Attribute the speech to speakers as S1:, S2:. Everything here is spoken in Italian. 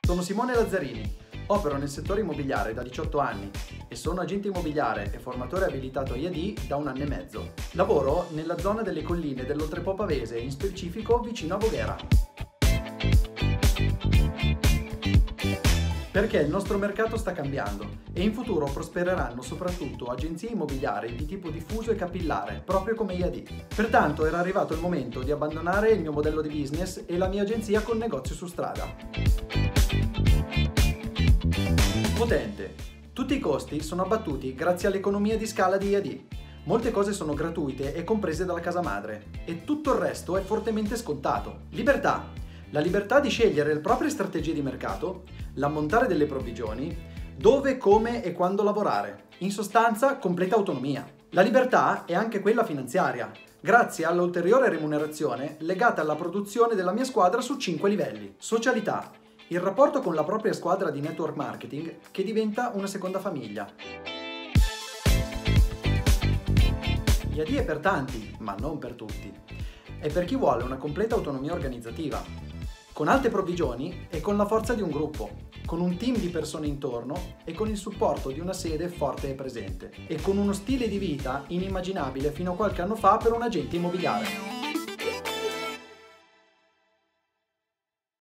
S1: Sono Simone Lazzarini, opero nel settore immobiliare da 18 anni e sono agente immobiliare e formatore abilitato IAD da 1 anno e mezzo. Lavoro nella zona delle colline dell'Oltrepò Pavese, in specifico vicino a Voghera. Perché il nostro mercato sta cambiando e in futuro prospereranno soprattutto agenzie immobiliari di tipo diffuso e capillare, proprio come IAD. Pertanto era arrivato il momento di abbandonare il mio modello di business e la mia agenzia con negozio su strada. Potente. Tutti i costi sono abbattuti grazie all'economia di scala di IAD. Molte cose sono gratuite e comprese dalla casa madre e tutto il resto è fortemente scontato. Libertà. La libertà di scegliere le proprie strategie di mercato, l'ammontare delle provvigioni, dove, come e quando lavorare. In sostanza, completa autonomia. La libertà è anche quella finanziaria, grazie all'ulteriore remunerazione legata alla produzione della mia squadra su 5 livelli. Socialità. Il rapporto con la propria squadra di network marketing che diventa una seconda famiglia. IAD è per tanti, ma non per tutti. È per chi vuole una completa autonomia organizzativa, con alte provvigioni e con la forza di un gruppo, con un team di persone intorno e con il supporto di una sede forte e presente, e con uno stile di vita inimmaginabile fino a qualche anno fa per un agente immobiliare.